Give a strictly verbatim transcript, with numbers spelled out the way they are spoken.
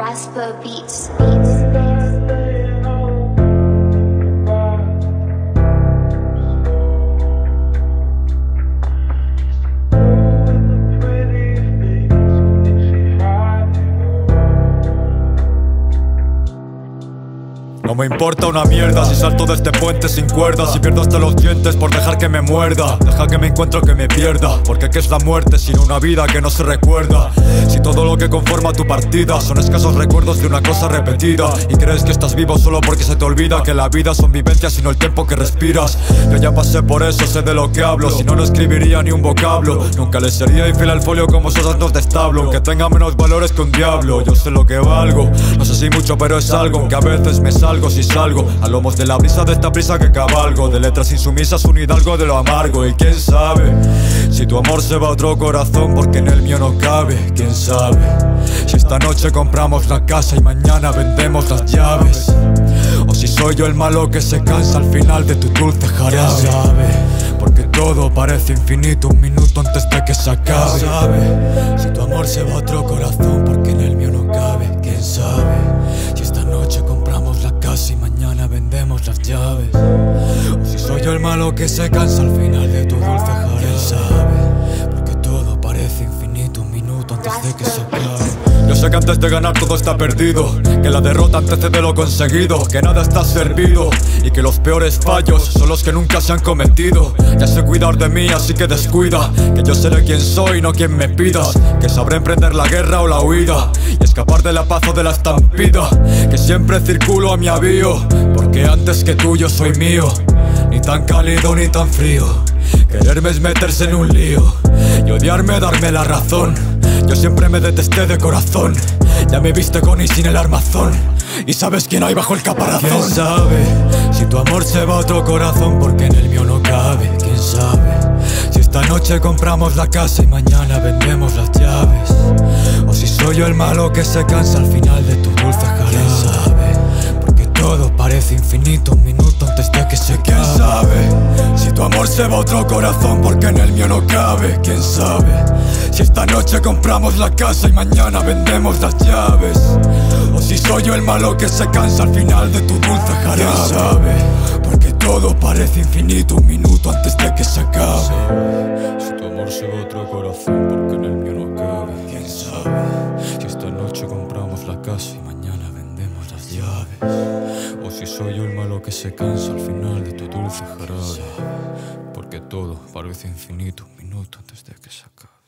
Casper Beats. No me importa una mierda si salto de este puente sin cuerdas, si pierdo hasta los dientes por dejar que me muerda. Deja que me encuentro que me pierda, porque ¿qué es la muerte sino una vida que no se recuerda? Si todo lo que conforma tu partida son escasos recuerdos de una cosa repetida, y crees que estás vivo solo porque se te olvida que la vida son vivencias sino el tiempo que respiras. Yo ya pasé por eso, sé de lo que hablo, si no no escribiría ni un vocablo. Nunca le sería infiel al folio como esos asnos de establo, aunque tenga menos valores que un diablo. Yo sé lo que valgo, no sé si mucho pero es algo, aunque a veces me salgo si salgo a lomos de la brisa de esta prisa que cabalgo, de letras insumisas un hidalgo de lo amargo. Y quién sabe si tu amor se va a otro corazón porque en el mío no cabe. Quién sabe si esta noche compramos la casa y mañana vendemos las llaves, o si soy yo el malo que se cansa al final de tu dulce jarabe. ¿Quién sabe? Porque todo parece infinito un minuto antes de que se acabe. ¿Quién sabe si tu amor se va a otro corazón porque en el mío no cabe? ¿Quién sabe si esta noche compramos la casa y mañana vendemos las llaves, o si soy yo el malo que se cansa al final de tu dulce jarabe? ¿Quién sabe? Porque todo parece infinito un minuto antes de que se acabe. Yo sé que antes de ganar todo está perdido, que la derrota antecede lo conseguido, que nada está servido y que los peores fallos son los que nunca se han cometido. Ya sé cuidar de mí, así que descuida, que yo seré quien soy, no quien me pidas, que sabré emprender la guerra o la huida y escapar de la paz o de la estampida, que siempre circulo a mi avío, porque antes que tú yo soy mío, ni tan cálido ni tan frío. Quererme es meterse en un lío y odiarme darme la razón. Yo siempre me detesté de corazón, ya me viste con y sin el armazón, y sabes quién hay bajo el caparazón. ¿Quién sabe si tu amor se va a otro corazón porque en el mío no cabe? ¿Quién sabe si esta noche compramos la casa y mañana vendemos las llaves, o si soy yo el malo que se cansa al final de tu dulce jarabe? ¿Quién sabe? Porque todo parece infinito un minuto antes de que se acabe. ¿Quién sabe si tu amor se va a otro corazón porque en el mío no cabe? ¿Quién sabe si esta noche compramos la casa y mañana vendemos las llaves, o si soy yo el malo que se cansa al final de tu dulce jarabe? ¿Quién sabe? Porque todo parece infinito un minuto antes de que se acabe. Si tu amor se va a otro corazón porque en el mío no cabe. ¿Quién sabe si esta noche compramos la casa y mañana vendemos las llaves, o si soy yo el malo que se cansa al final de tu dulce jarabe? Porque todo parece infinito un minuto antes de que se acabe.